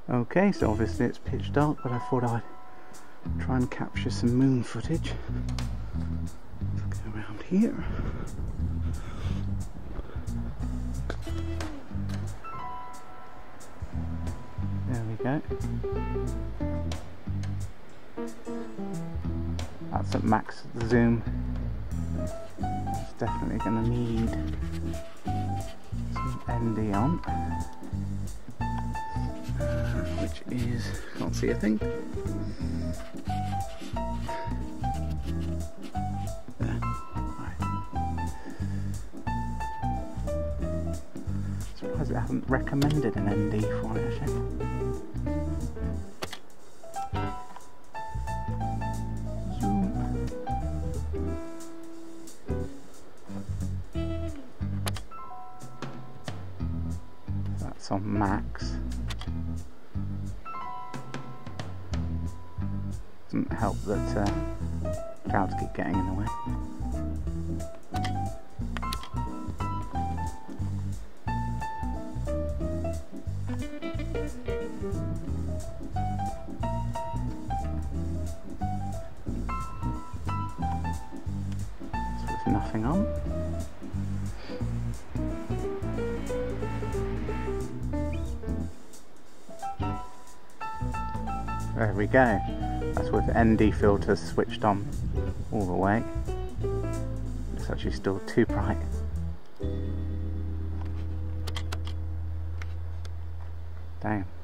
Okay, so obviously it's pitch dark, but I thought I'd try and capture some moon footage. Let's go around here. There we go. That's at max zoom. It's definitely going to need some ND on. Which is, can't see a thing. There. Right. Surprised it hasn't recommended an ND for it actually. Zoom. That's on max. Doesn't help that clouds keep getting in the way. So there's nothing on. There we go. That's with the ND filter switched on all the way. It's actually still too bright. Damn.